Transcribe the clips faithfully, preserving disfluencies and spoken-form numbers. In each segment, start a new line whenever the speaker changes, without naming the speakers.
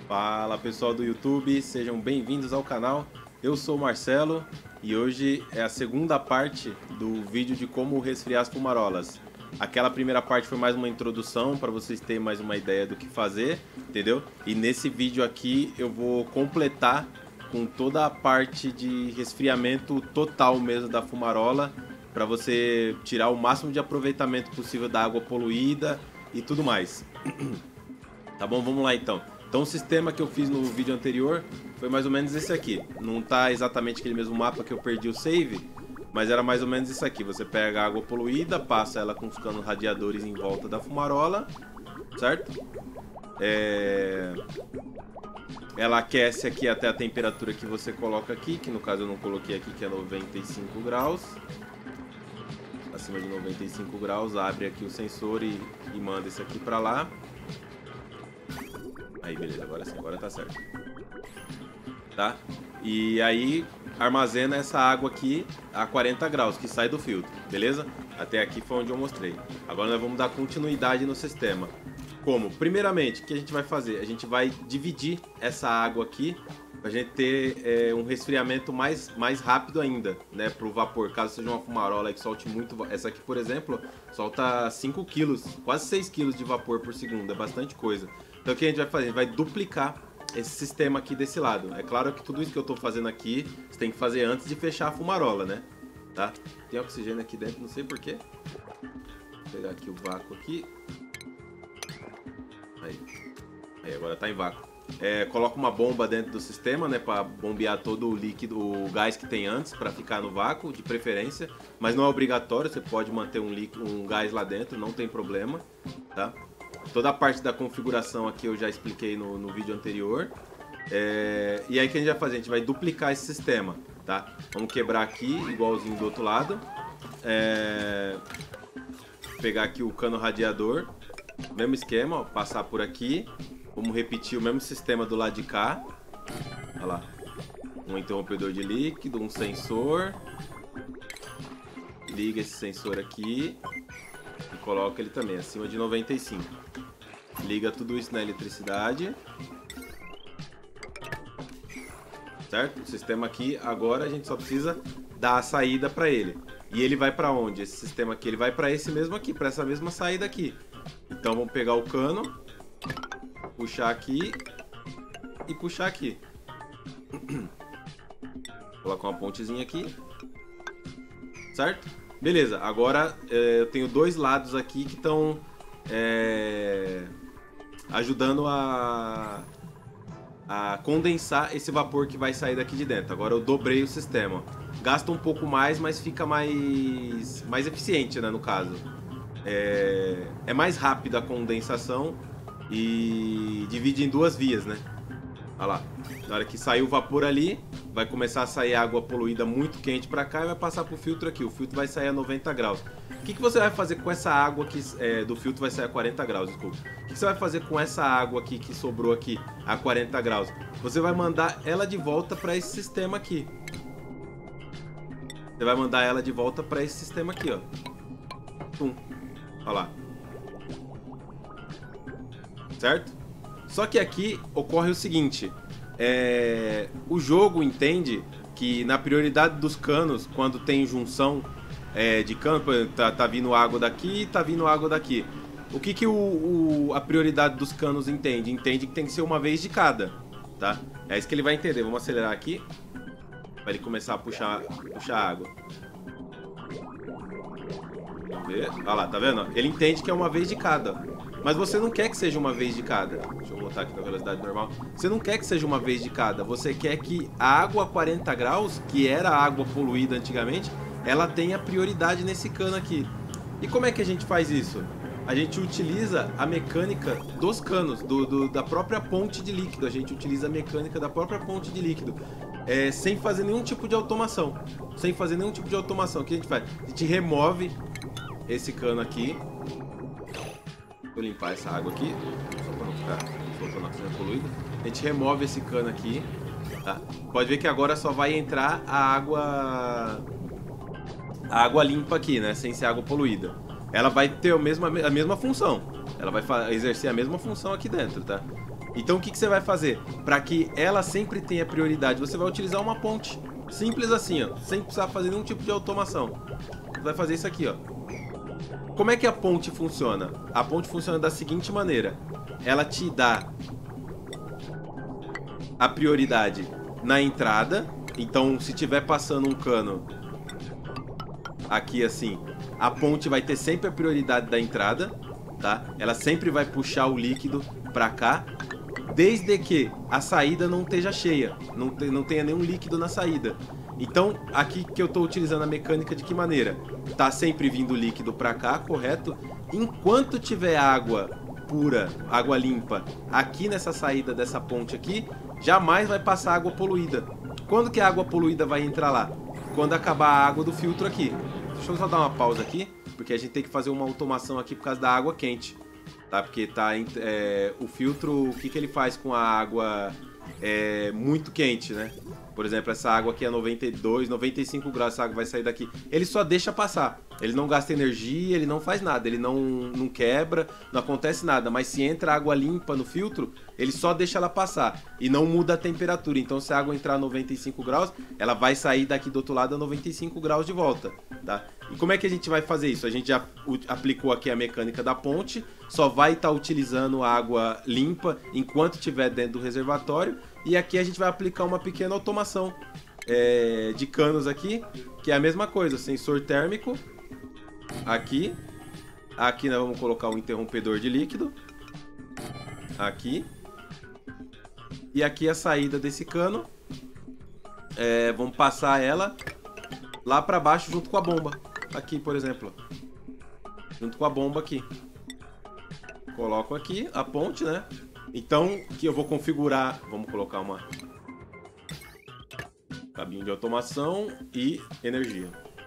Fala pessoal do YouTube, sejam bem-vindos ao canal. Eu sou o Marcelo e hoje é a segunda parte do vídeo de como resfriar as fumarolas. Aquela primeira parte foi mais uma introdução para vocês terem mais uma ideia do que fazer, entendeu? E nesse vídeo aqui eu vou completar com toda a parte de resfriamento total mesmo da fumarola, para você tirar o máximo de aproveitamento possível da água poluída e tudo mais. Tá bom? Vamos lá então. Então o sistema que eu fiz no vídeo anterior foi mais ou menos esse aqui. Não tá exatamente aquele mesmo mapa que eu perdi o save, mas era mais ou menos isso aqui. Você pega a água poluída, passa ela com os canos radiadores em volta da fumarola, certo? É... Ela aquece aqui até a temperatura que você coloca aqui, que no caso eu não coloquei aqui, que é noventa e cinco graus. Acima de noventa e cinco graus, abre aqui o sensor e, e manda isso aqui pra lá. Aí, beleza, agora sim, agora tá certo. Tá? E aí, armazena essa água aqui a quarenta graus, que sai do filtro, beleza? Até aqui foi onde eu mostrei. Agora nós vamos dar continuidade no sistema. Como? Primeiramente, o que a gente vai fazer? A gente vai dividir essa água aqui pra gente ter é, um resfriamento mais, mais rápido ainda, né? Pro vapor, caso seja uma fumarola que solte muito... Essa aqui, por exemplo, solta cinco quilos, quase seis quilos de vapor por segundo, é bastante coisa. Então o que a gente vai fazer? A gente vai duplicar esse sistema aqui desse lado. É claro que tudo isso que eu estou fazendo aqui, você tem que fazer antes de fechar a fumarola, né? Tá? Tem oxigênio aqui dentro, não sei porquê. Vou pegar aqui o vácuo aqui. Aí, Aí agora tá em vácuo. É, coloca uma bomba dentro do sistema, né? Para bombear todo o líquido, o gás que tem antes, para ficar no vácuo, de preferência. Mas não é obrigatório, você pode manter um, líquido, um gás lá dentro, não tem problema, tá? Toda a parte da configuração aqui eu já expliquei no, no vídeo anterior. É, e aí o que a gente vai fazer? A gente vai duplicar esse sistema, tá? Vamos quebrar aqui, igualzinho do outro lado. É, pegar aqui o cano radiador. Mesmo esquema, ó, passar por aqui. Vamos repetir o mesmo sistema do lado de cá. Olha lá. Um interrompedor de líquido, um sensor. Liga esse sensor aqui. E coloca ele também, acima de noventa e cinco. Liga tudo isso na eletricidade. Certo? O sistema aqui, agora a gente só precisa dar a saída para ele. E ele vai para onde? Esse sistema aqui, ele vai para esse mesmo aqui, para essa mesma saída aqui. Então vamos pegar o cano, puxar aqui e puxar aqui. Colocar uma pontezinha aqui. Certo? Beleza, agora é, eu tenho dois lados aqui que estão é, ajudando a, a condensar esse vapor que vai sair daqui de dentro. Agora eu dobrei o sistema. Gasta um pouco mais, mas fica mais, mais eficiente, né, no caso. É, é mais rápida a condensação e divide em duas vias, né? Olha lá, na hora que sair o vapor ali, vai começar a sair água poluída muito quente para cá e vai passar pro filtro aqui. O filtro vai sair a noventa graus. O que, que você vai fazer com essa água que é, do filtro vai sair a quarenta graus, desculpa. O que, que você vai fazer com essa água aqui que sobrou aqui a quarenta graus? Você vai mandar ela de volta para esse sistema aqui. Você vai mandar ela de volta para esse sistema aqui, ó. Pum. Olha lá. Certo? Só que aqui ocorre o seguinte, é, o jogo entende que na prioridade dos canos, quando tem junção é, de cano, tá, tá vindo água daqui, tá vindo água daqui. O que, que o, o, a prioridade dos canos entende? Entende que tem que ser uma vez de cada, tá? É isso que ele vai entender. Vamos acelerar aqui, para ele começar a puxar, puxar água. Vamos ver. Olha lá, tá vendo? Ele entende que é uma vez de cada. Mas você não quer que seja uma vez de cada. Deixa eu botar aqui na velocidade normal. Você não quer que seja uma vez de cada. Você quer que a água a quarenta graus, que era a água poluída antigamente, ela tenha prioridade nesse cano aqui. E como é que a gente faz isso? A gente utiliza a mecânica dos canos, do, do, da própria ponte de líquido. A gente utiliza a mecânica da própria ponte de líquido. É, sem fazer nenhum tipo de automação. Sem fazer nenhum tipo de automação. O que a gente faz? A gente remove esse cano aqui. Vou limpar essa água aqui, só para não ficar soltando oxigênio poluído. A gente remove esse cano aqui, tá? Pode ver que agora só vai entrar a água a água limpa aqui, né? Sem ser água poluída. Ela vai ter a mesma, a mesma função. Ela vai exercer a mesma função aqui dentro, tá? Então o que, que você vai fazer? Para que ela sempre tenha prioridade, você vai utilizar uma ponte. Simples assim, ó, sem precisar fazer nenhum tipo de automação. Você vai fazer isso aqui, ó. Como é que a ponte funciona? A ponte funciona da seguinte maneira. Ela te dá a prioridade na entrada. Então, se tiver passando um cano aqui assim, a ponte vai ter sempre a prioridade da entrada, tá? Ela sempre vai puxar o líquido pra cá, desde que a saída não esteja cheia, não, te, não tenha nenhum líquido na saída. Então, aqui que eu estou utilizando a mecânica de que maneira? Tá sempre vindo líquido pra cá, correto? Enquanto tiver água pura, água limpa, aqui nessa saída dessa ponte aqui, jamais vai passar água poluída. Quando que a água poluída vai entrar lá? Quando acabar a água do filtro aqui. Deixa eu só dar uma pausa aqui, porque a gente tem que fazer uma automação aqui por causa da água quente. Tá? Porque tá, é, o filtro, o que, que ele faz com a água é, muito quente, né? Por exemplo, essa água aqui é noventa e dois, noventa e cinco graus, essa água vai sair daqui. Ele só deixa passar. Ele não gasta energia, ele não faz nada. Ele não, não quebra, não acontece nada. Mas se entra água limpa no filtro, ele só deixa ela passar. E não muda a temperatura. Então se a água entrar a noventa e cinco graus, ela vai sair daqui do outro lado a noventa e cinco graus de volta. Tá? E como é que a gente vai fazer isso? A gente já aplicou aqui a mecânica da ponte. Só vai estar utilizando água limpa enquanto estiver dentro do reservatório. E aqui a gente vai aplicar uma pequena automação é, de canos aqui, que é a mesma coisa, sensor térmico, aqui, aqui nós vamos colocar o interrompedor de líquido, aqui, e aqui a saída desse cano, é, vamos passar ela lá para baixo junto com a bomba, aqui por exemplo, junto com a bomba aqui, coloco aqui a ponte, né? Então, que eu vou configurar, vamos colocar uma cabinho de automação e energia.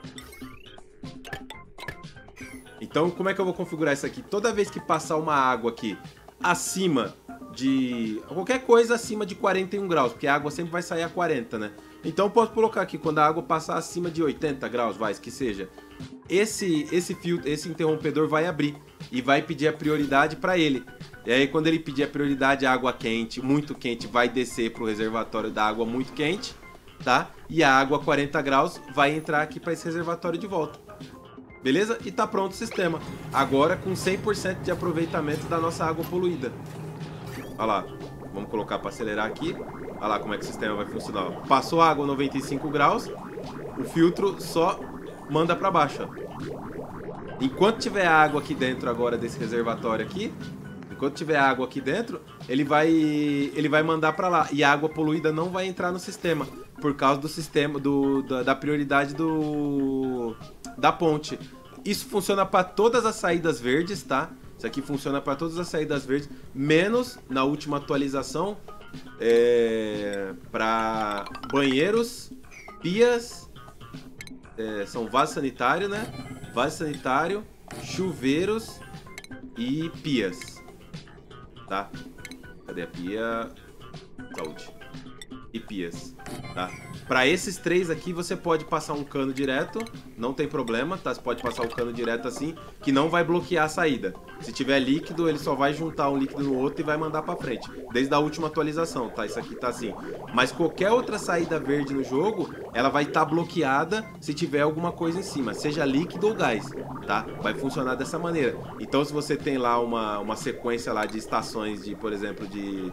Então, como é que eu vou configurar isso aqui? Toda vez que passar uma água aqui acima de... qualquer coisa acima de quarenta e um graus, porque a água sempre vai sair a quarenta, né? Então, eu posso colocar aqui, quando a água passar acima de oitenta graus, vai, que seja, esse, esse, fio, esse interrompedor vai abrir e vai pedir a prioridade para ele. E aí quando ele pedir a prioridade, a água quente, muito quente, vai descer para o reservatório da água muito quente, tá? E a água a quarenta graus vai entrar aqui para esse reservatório de volta. Beleza? E tá pronto o sistema. Agora com cem por cento de aproveitamento da nossa água poluída. Olha lá. Vamos colocar para acelerar aqui. Olha lá como é que o sistema vai funcionar. Passou a água a noventa e cinco graus, o filtro só manda para baixo. Ó. Enquanto tiver água aqui dentro agora desse reservatório aqui, enquanto tiver água aqui dentro, ele vai, ele vai mandar para lá. E a água poluída não vai entrar no sistema, por causa do sistema, do, da, da prioridade do, da ponte. Isso funciona para todas as saídas verdes, tá? Isso aqui funciona para todas as saídas verdes, menos na última atualização, é, para banheiros, pias, é, são vaso sanitário, né? Vaso sanitário, chuveiros e pias. Tá? Cadê a pia? Saúde. E pias, tá? Para esses três aqui você pode passar um cano direto, não tem problema, tá? Você pode passar o cano direto assim, que não vai bloquear a saída. Se tiver líquido, ele só vai juntar um líquido no outro e vai mandar para frente. Desde a última atualização, tá? Isso aqui tá assim. Mas qualquer outra saída verde no jogo, ela vai estar tá bloqueada se tiver alguma coisa em cima, seja líquido ou gás, tá? Vai funcionar dessa maneira. Então se você tem lá uma, uma sequência lá de estações de, por exemplo, de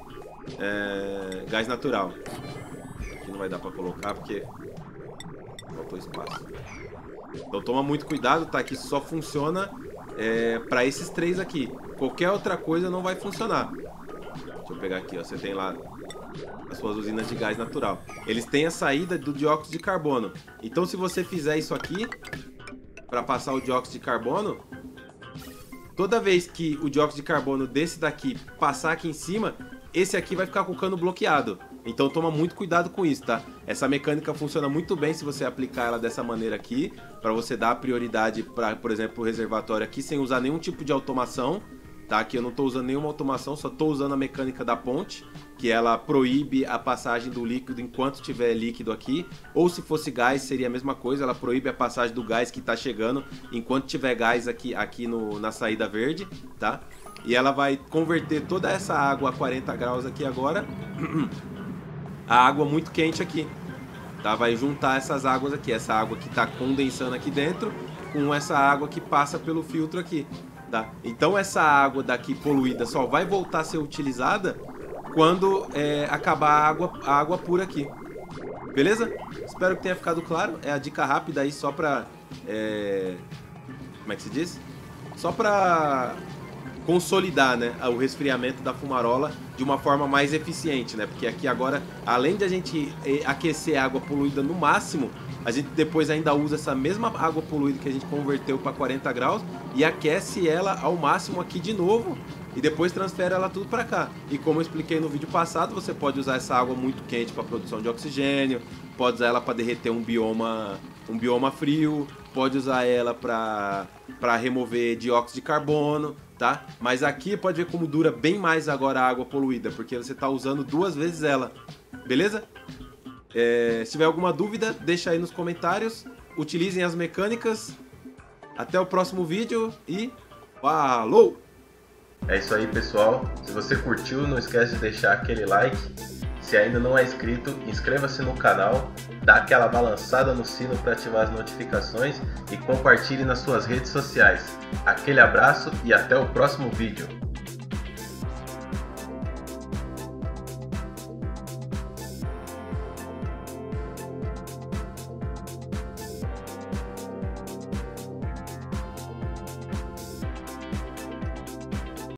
é, gás natural. Aqui não vai dar pra colocar porque faltou espaço. Então toma muito cuidado, tá? Que só funciona é, para esses três aqui. Qualquer outra coisa não vai funcionar. Deixa eu pegar aqui, ó. Você tem lá as suas usinas de gás natural. Eles têm a saída do dióxido de carbono. Então se você fizer isso aqui para passar o dióxido de carbono, toda vez que o dióxido de carbono desse daqui passar aqui em cima, esse aqui vai ficar com o cano bloqueado. Então toma muito cuidado com isso, tá? Essa mecânica funciona muito bem se você aplicar ela dessa maneira aqui, para você dar prioridade para, por exemplo, o reservatório aqui sem usar nenhum tipo de automação, tá? Aqui eu não estou usando nenhuma automação, só estou usando a mecânica da ponte, que ela proíbe a passagem do líquido enquanto tiver líquido aqui, ou se fosse gás seria a mesma coisa, ela proíbe a passagem do gás que está chegando enquanto tiver gás aqui, aqui no, na saída verde, tá? e ela vai converter toda essa água a quarenta graus aqui agora, a água muito quente aqui, tá? Vai juntar essas águas aqui, essa água que está condensando aqui dentro, com essa água que passa pelo filtro aqui, tá? Então essa água daqui poluída só vai voltar a ser utilizada quando é, acabar a água, a água pura aqui. Beleza? Espero que tenha ficado claro. É a dica rápida aí só pra... É... Como é que se diz? Só pra consolidar, né, o resfriamento da fumarola de uma forma mais eficiente, né? Porque aqui agora, além de a gente aquecer a água poluída no máximo, a gente depois ainda usa essa mesma água poluída que a gente converteu para quarenta graus e aquece ela ao máximo aqui de novo e depois transfere ela tudo para cá. E como eu expliquei no vídeo passado, você pode usar essa água muito quente para produção de oxigênio, pode usar ela para derreter um bioma, um bioma frio, pode usar ela para para remover dióxido de carbono, tá? Mas aqui pode ver como dura bem mais agora a água poluída, porque você está usando duas vezes ela, beleza? É, se tiver alguma dúvida, deixa aí nos comentários. Utilizem as mecânicas. Até o próximo vídeo e falou!
É isso aí, pessoal. Se você curtiu, não esquece de deixar aquele like. Se ainda não é inscrito, inscreva-se no canal, dá aquela balançada no sino para ativar as notificações e compartilhe nas suas redes sociais. Aquele abraço e até o próximo vídeo.